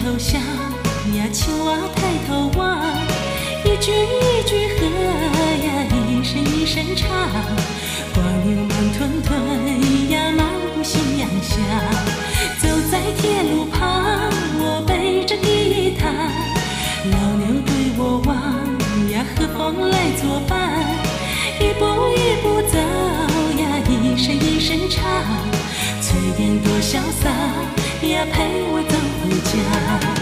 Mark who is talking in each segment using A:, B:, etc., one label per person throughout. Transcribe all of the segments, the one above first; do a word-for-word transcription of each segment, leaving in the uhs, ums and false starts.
A: 头笑呀，青蛙抬头望，一句一句和呀，一声一声唱。蜗牛慢吞吞呀，漫步夕阳下。走在铁路旁，我背着吉他，老牛对我望呀，和风来作伴。一步一步走呀，一声一声唱，炊烟多潇洒呀，陪我走回家。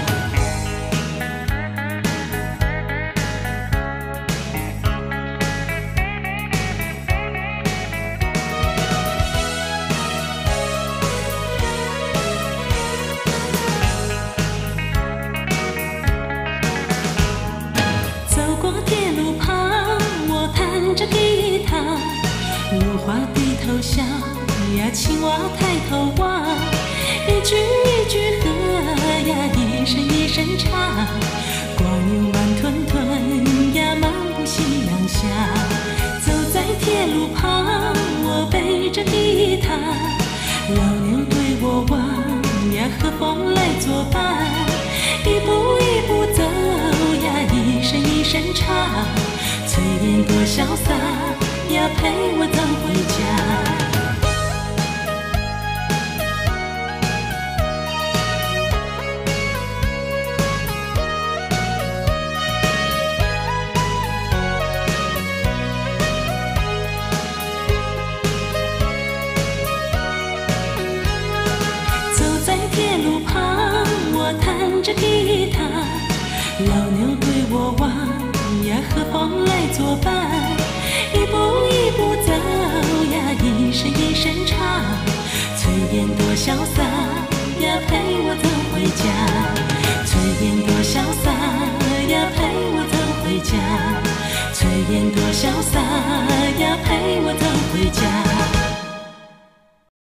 A: 走过铁路旁，我弹着吉他，芦花低头笑呀，青蛙抬头望，一句一句和呀，一声一声唱。蜗牛慢吞吞呀，漫步夕阳下。走在铁路旁，我背着吉他，老牛对我望呀，和风来作伴。一步一步走呀，一声一声唱，炊烟多潇洒呀，陪我走回家。铁路旁，我弹着吉他，老牛对我望呀，和风来作伴。一步一步走呀，一声一声唱，炊烟多潇洒呀，陪我走回家。炊烟多潇洒呀，陪我走回家。炊烟多潇洒呀，陪我走回家。